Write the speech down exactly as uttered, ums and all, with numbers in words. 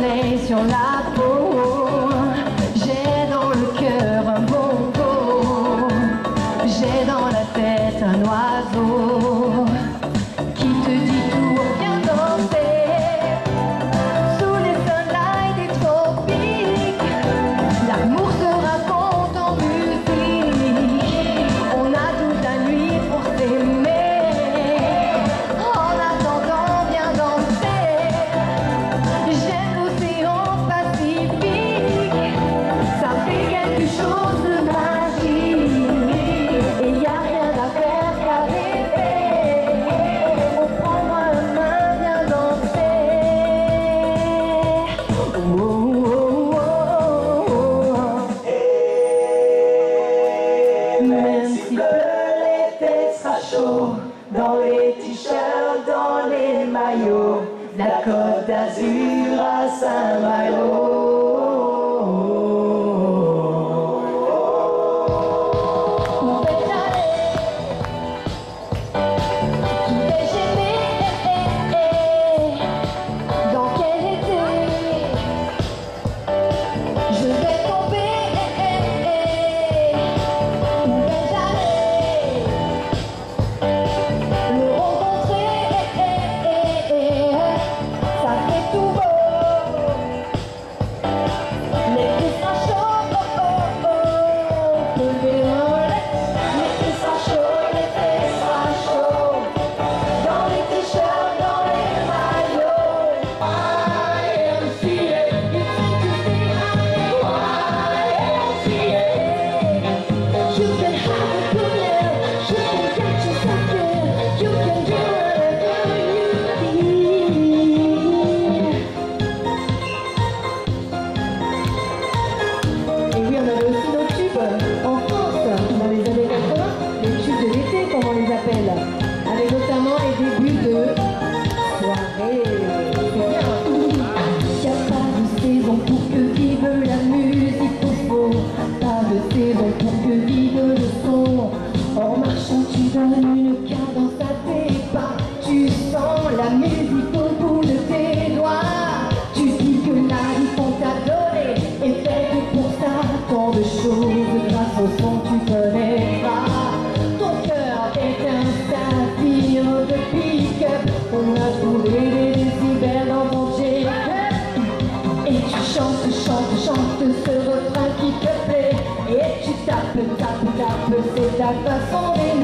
soleil sur la peau. J'ai dans le cœur un bongo. J'ai dans la tête un oiseau qui te dit tout, viens danser sous les sunlights des tropiques. L'amour se raconte en musique. On a toute la nuit pour s'aimer. En attendant, viens danser. J'aime l'océan Pacifique. Ça fait quelque chose de magique. Et y a rien à faire qu'à rêver. On prendra la main, viens danser. Oh, oh, oh, oh. Même s'il pleut, l'été sera chaud. Dans les t-shirts, dans les maillots, la Côte d'Azur à Saint-Malo. Où vais-je aller? Qui vais-je aimer? Dans quel été? Je vais tomber. Où vais-je aller? Le rencontrer, ça fait tout beau. L'été sera chaud, oh, oh, oh. Levez un lait. L'été sera chaud, l'été sera chaud. Dans les t-shirts, dans les maillots. Y M C A, you think you see Y M C A. You can have a good life, you can get yourself in, you can do whatever you need. Et oui, on avait aussi nos tubes en France, dans les années quatre-vingts, les tubes de l'été, comme on les appelle, avec notamment les débuts de soirée. C'est bien. Y a pas de saison pour que vive la musique au fond, pas de saison pour que vive le son. En marchant, tu donnes une cadence à tes pas, tu sens la musique au bout de tes doigts. Tu dis que la vie qu'on t'a donnée est faite pour ça, tant de choses grâce au son tu connais pas. Ton cœur est un saphir de pick-up, on a trouvé des décibels dans ton check-up. Et tu chantes, chantes, chantes ce refrain qui te plaît. Et tu tapes, tapes, tapes, c'est ta façon d'aimer.